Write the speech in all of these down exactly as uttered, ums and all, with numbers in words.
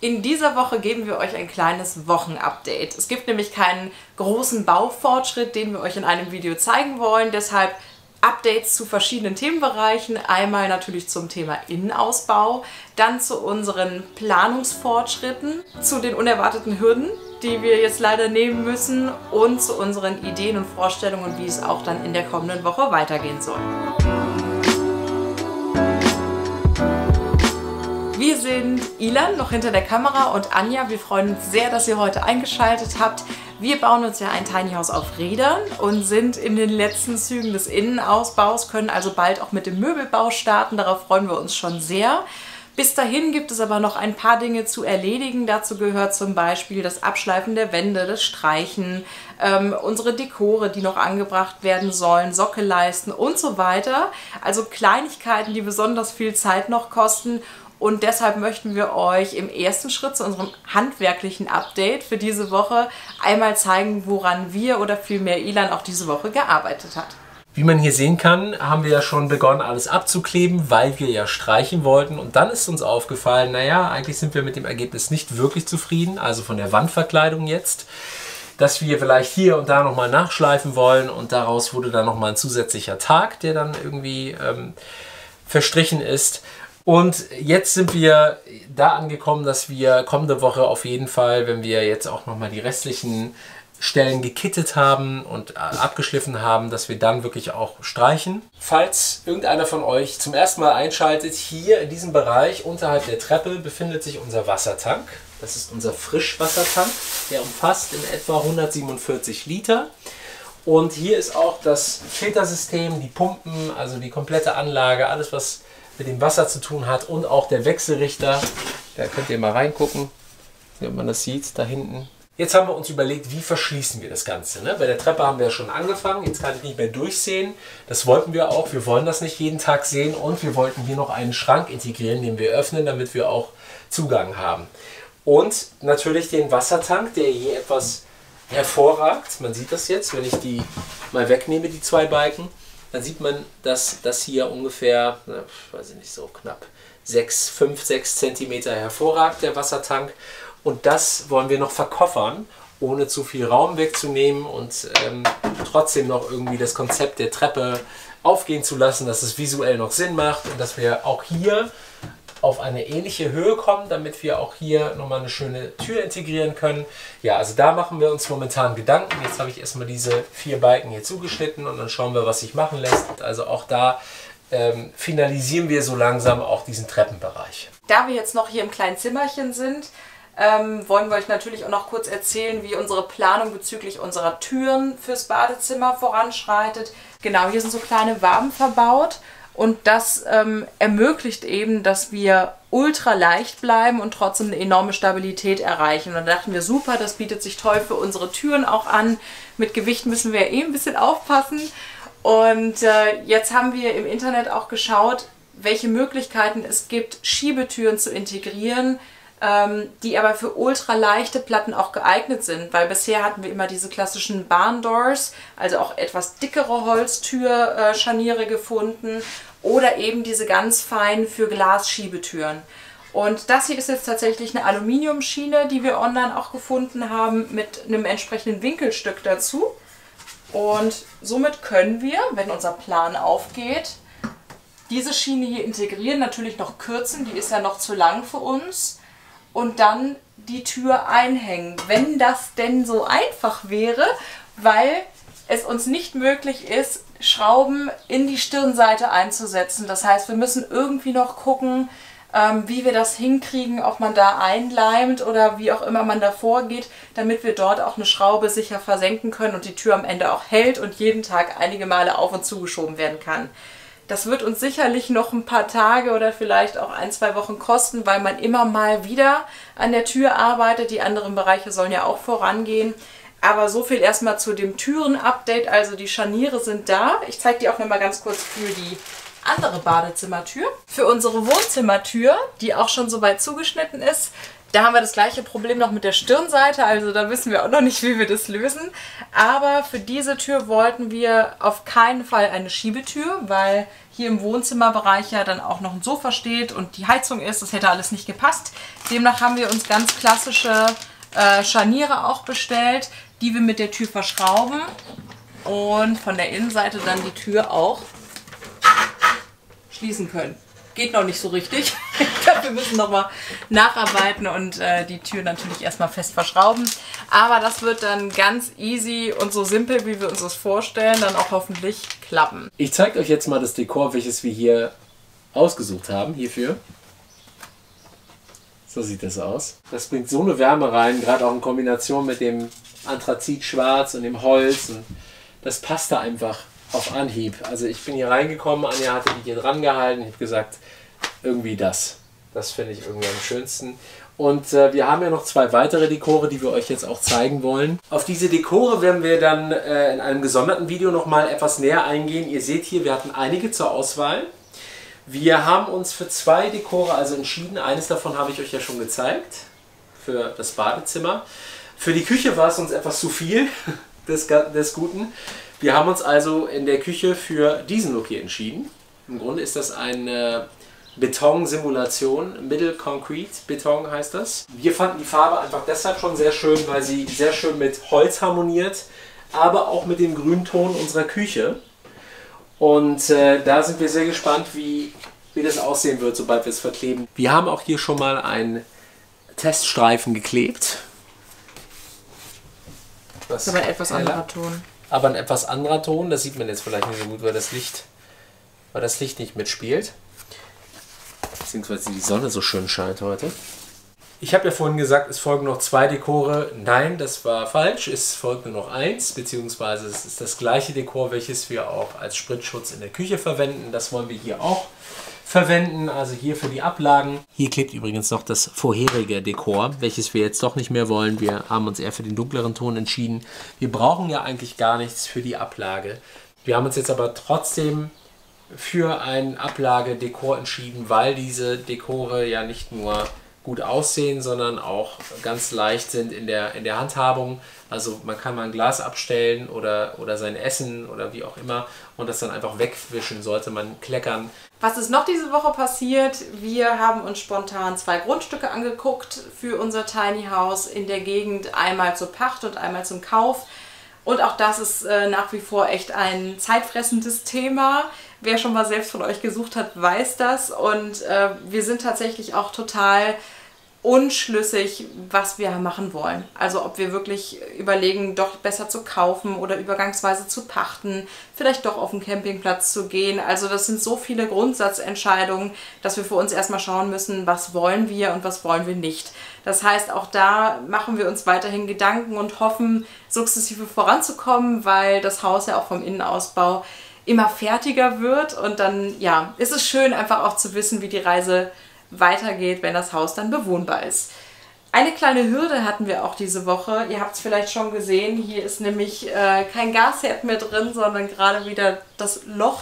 In dieser Woche geben wir euch ein kleines Wochenupdate. Es gibt nämlich keinen großen Baufortschritt, den wir euch in einem Video zeigen wollen. Deshalb Updates zu verschiedenen Themenbereichen. Einmal natürlich zum Thema Innenausbau, dann zu unseren Planungsfortschritten, zu den unerwarteten Hürden, die wir jetzt leider nehmen müssen, und zu unseren Ideen und Vorstellungen, wie es auch dann in der kommenden Woche weitergehen soll. Wir sind Ilan, noch hinter der Kamera, und Anja. Wir freuen uns sehr, dass ihr heute eingeschaltet habt. Wir bauen uns ja ein Tiny House auf Rädern und sind in den letzten Zügen des Innenausbaus, können also bald auch mit dem Möbelbau starten. Darauf freuen wir uns schon sehr. Bis dahin gibt es aber noch ein paar Dinge zu erledigen. Dazu gehört zum Beispiel das Abschleifen der Wände, das Streichen, ähm, unsere Dekore, die noch angebracht werden sollen, Sockelleisten und so weiter. Also Kleinigkeiten, die besonders viel Zeit noch kosten. Und deshalb möchten wir euch im ersten Schritt zu unserem handwerklichen Update für diese Woche einmal zeigen, woran wir oder vielmehr Ilan auch diese Woche gearbeitet hat. Wie man hier sehen kann, haben wir ja schon begonnen, alles abzukleben, weil wir ja streichen wollten. Und dann ist uns aufgefallen, naja, eigentlich sind wir mit dem Ergebnis nicht wirklich zufrieden, also von der Wandverkleidung jetzt, dass wir vielleicht hier und da nochmal nachschleifen wollen. Und daraus wurde dann nochmal ein zusätzlicher Tag, der dann irgendwie ähm, verstrichen ist. Und jetzt sind wir da angekommen, dass wir kommende Woche auf jeden Fall, wenn wir jetzt auch nochmal die restlichen Stellen gekittet haben und abgeschliffen haben, dass wir dann wirklich auch streichen. Falls irgendeiner von euch zum ersten Mal einschaltet, hier in diesem Bereich unterhalb der Treppe befindet sich unser Wassertank. Das ist unser Frischwassertank, der umfasst in etwa hundertsiebenundvierzig Liter. Und hier ist auch das Filtersystem, die Pumpen, also die komplette Anlage, alles was mit dem Wasser zu tun hat, und auch der Wechselrichter. Da könnt ihr mal reingucken, ob man das sieht, da hinten. Jetzt haben wir uns überlegt, wie verschließen wir das Ganze. Ne? Bei der Treppe haben wir ja schon angefangen, jetzt kann ich nicht mehr durchsehen. Das wollten wir auch, wir wollen das nicht jeden Tag sehen, und wir wollten hier noch einen Schrank integrieren, den wir öffnen, damit wir auch Zugang haben. Und natürlich den Wassertank, der hier etwas hervorragt. Man sieht das jetzt, wenn ich die mal wegnehme, die zwei Balken. Dann sieht man, dass das hier ungefähr, na, weiß ich nicht, so knapp sechs, fünf, sechs Zentimeter hervorragt, der Wassertank. Und das wollen wir noch verkoffern, ohne zu viel Raum wegzunehmen und ähm, trotzdem noch irgendwie das Konzept der Treppe aufgehen zu lassen, dass es visuell noch Sinn macht und dass wir auch hier auf eine ähnliche Höhe kommen, damit wir auch hier nochmal eine schöne Tür integrieren können. Ja, also da machen wir uns momentan Gedanken. Jetzt habe ich erstmal diese vier Balken hier zugeschnitten und dann schauen wir, was sich machen lässt. Also auch da ähm, finalisieren wir so langsam auch diesen Treppenbereich. Da wir jetzt noch hier im kleinen Zimmerchen sind, ähm, wollen wir euch natürlich auch noch kurz erzählen, wie unsere Planung bezüglich unserer Türen fürs Badezimmer voranschreitet. Genau, hier sind so kleine Waben verbaut. Und das ähm, ermöglicht eben, dass wir ultra leicht bleiben und trotzdem eine enorme Stabilität erreichen. Und dann dachten wir, super, das bietet sich toll für unsere Türen auch an. Mit Gewicht müssen wir ja eh ein bisschen aufpassen. Und äh, jetzt haben wir im Internet auch geschaut, welche Möglichkeiten es gibt, Schiebetüren zu integrieren, ähm, die aber für ultra leichte Platten auch geeignet sind. Weil bisher hatten wir immer diese klassischen Barn Doors, also auch etwas dickere Holztür-Scharniere gefunden. Oder eben diese ganz feinen für Glasschiebetüren. Und das hier ist jetzt tatsächlich eine Aluminiumschiene, die wir online auch gefunden haben, mit einem entsprechenden Winkelstück dazu. Und somit können wir, wenn unser Plan aufgeht, diese Schiene hier integrieren, natürlich noch kürzen, die ist ja noch zu lang für uns, und dann die Tür einhängen, wenn das denn so einfach wäre, weil es uns nicht möglich ist, Schrauben in die Stirnseite einzusetzen. Das heißt, wir müssen irgendwie noch gucken, ähm, wie wir das hinkriegen, ob man da einleimt oder wie auch immer man da vorgeht, damit wir dort auch eine Schraube sicher versenken können und die Tür am Ende auch hält und jeden Tag einige Male auf und zugeschoben werden kann. Das wird uns sicherlich noch ein paar Tage oder vielleicht auch ein, zwei Wochen kosten, weil man immer mal wieder an der Tür arbeitet. Die anderen Bereiche sollen ja auch vorangehen. Aber so viel erstmal zu dem Türen-Update. Also die Scharniere sind da. Ich zeige die auch noch mal ganz kurz für die andere Badezimmertür. Für unsere Wohnzimmertür, die auch schon soweit zugeschnitten ist, Da haben wir das gleiche Problem noch mit der Stirnseite, also da wissen wir auch noch nicht, wie wir das lösen. Aber für diese Tür wollten wir auf keinen Fall eine Schiebetür, weil hier im Wohnzimmerbereich ja dann auch noch ein Sofa steht und die Heizung ist. Das hätte alles nicht gepasst. Demnach haben wir uns ganz klassische äh, Scharniere auch bestellt, die wir mit der Tür verschrauben und von der Innenseite dann die Tür auch schließen können. Geht noch nicht so richtig. Ich glaube, wir müssen nochmal nacharbeiten und äh, die Tür natürlich erstmal fest verschrauben. Aber das wird dann ganz easy und so simpel, wie wir uns das vorstellen, dann auch hoffentlich klappen. Ich zeige euch jetzt mal das Dekor, welches wir hier ausgesucht haben hierfür. So sieht das aus. Das bringt so eine Wärme rein, gerade auch in Kombination mit dem Anthrazitschwarz und dem Holz. Und das passt da einfach auf Anhieb. Also ich bin hier reingekommen, Anja hatte die hier dran gehalten. Ich habe gesagt, irgendwie das. Das finde ich irgendwie am schönsten. Und äh, wir haben ja noch zwei weitere Dekore, die wir euch jetzt auch zeigen wollen. Auf diese Dekore werden wir dann äh, in einem gesonderten Video nochmal etwas näher eingehen. Ihr seht hier, wir hatten einige zur Auswahl. Wir haben uns für zwei Dekore also entschieden. Eines davon habe ich euch ja schon gezeigt, für das Badezimmer. Für die Küche war es uns etwas zu viel des, des Guten. Wir haben uns also in der Küche für diesen Look hier entschieden. Im Grunde ist das eine Betonsimulation, Middle Concrete Beton heißt das. Wir fanden die Farbe einfach deshalb schon sehr schön, weil sie sehr schön mit Holz harmoniert, aber auch mit dem Grünton unserer Küche. Und äh, da sind wir sehr gespannt, wie, wie das aussehen wird, sobald wir es verkleben. Wir haben auch hier schon mal einen Teststreifen geklebt. Das ist aber ein etwas anderer Ton. Aber ein etwas anderer Ton, das sieht man jetzt vielleicht nicht so gut, weil das Licht, weil das Licht nicht mitspielt. Beziehungsweise die Sonne so schön scheint heute. Ich habe ja vorhin gesagt, es folgen noch zwei Dekore. Nein, das war falsch. Es folgt nur noch eins, beziehungsweise es ist das gleiche Dekor, welches wir auch als Spritzschutz in der Küche verwenden. Das wollen wir hier auch verwenden, also hier für die Ablagen. Hier klebt übrigens noch das vorherige Dekor, welches wir jetzt doch nicht mehr wollen. Wir haben uns eher für den dunkleren Ton entschieden. Wir brauchen ja eigentlich gar nichts für die Ablage. Wir haben uns jetzt aber trotzdem für ein Ablagedekor entschieden, weil diese Dekore ja nicht nur gut aussehen, sondern auch ganz leicht sind in der, in der Handhabung. Also man kann mal ein Glas abstellen oder, oder sein Essen oder wie auch immer und das dann einfach wegwischen, sollte man kleckern. Was ist noch diese Woche passiert? Wir haben uns spontan zwei Grundstücke angeguckt für unser Tiny House in der Gegend, einmal zur Pacht und einmal zum Kauf. Und auch das ist äh, nach wie vor echt ein zeitfressendes Thema. Wer schon mal selbst von euch gesucht hat, weiß das. Und äh, wir sind tatsächlich auch total unschlüssig, was wir machen wollen. Also ob wir wirklich überlegen, doch besser zu kaufen oder übergangsweise zu pachten, vielleicht doch auf den Campingplatz zu gehen. Also das sind so viele Grundsatzentscheidungen, dass wir für uns erstmal schauen müssen, was wollen wir und was wollen wir nicht. Das heißt, auch da machen wir uns weiterhin Gedanken und hoffen, sukzessive voranzukommen, weil das Haus ja auch vom Innenausbau immer fertiger wird. Und dann, ja, ist es schön, einfach auch zu wissen, wie die Reise weitergeht, wenn das Haus dann bewohnbar ist. Eine kleine Hürde hatten wir auch diese Woche. Ihr habt es vielleicht schon gesehen. Hier ist nämlich äh, kein Gasherd mehr drin, sondern gerade wieder das Loch.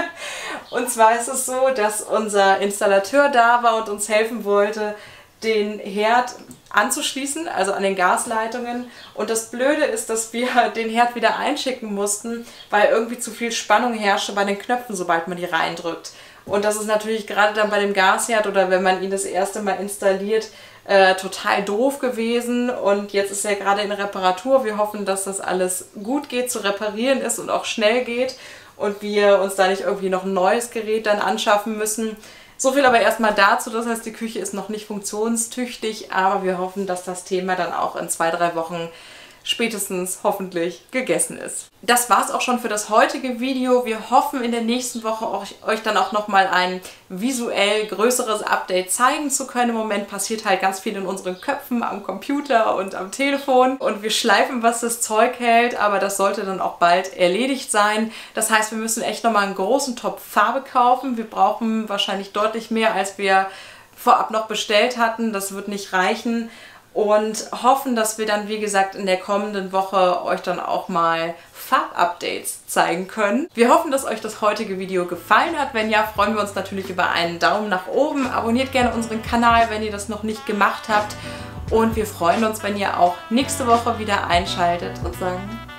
Und zwar ist es so, dass unser Installateur da war und uns helfen wollte, den Herd anzuschließen, also an den Gasleitungen. Und das Blöde ist, dass wir den Herd wieder einschicken mussten, weil irgendwie zu viel Spannung herrschte bei den Knöpfen, sobald man die reindrückt. Und das ist natürlich gerade dann bei dem Gasherd oder wenn man ihn das erste Mal installiert, äh, total doof gewesen. Und jetzt ist er gerade in Reparatur. Wir hoffen, dass das alles gut geht, zu reparieren ist und auch schnell geht und wir uns da nicht irgendwie noch ein neues Gerät dann anschaffen müssen. So viel aber erstmal dazu. Das heißt, die Küche ist noch nicht funktionstüchtig, aber wir hoffen, dass das Thema dann auch in zwei, drei Wochen spätestens hoffentlich gegessen ist. Das war's auch schon für das heutige Video. Wir hoffen in der nächsten Woche euch, euch dann auch nochmal ein visuell größeres Update zeigen zu können. Im Moment passiert halt ganz viel in unseren Köpfen, am Computer und am Telefon und wir schleifen, was das Zeug hält, aber das sollte dann auch bald erledigt sein. Das heißt, wir müssen echt nochmal einen großen Topf Farbe kaufen. Wir brauchen wahrscheinlich deutlich mehr, als wir vorab noch bestellt hatten. Das wird nicht reichen. Und hoffen, dass wir dann, wie gesagt, in der kommenden Woche euch dann auch mal Farbupdates zeigen können. Wir hoffen, dass euch das heutige Video gefallen hat. Wenn ja, freuen wir uns natürlich über einen Daumen nach oben. Abonniert gerne unseren Kanal, wenn ihr das noch nicht gemacht habt. Und wir freuen uns, wenn ihr auch nächste Woche wieder einschaltet und sagen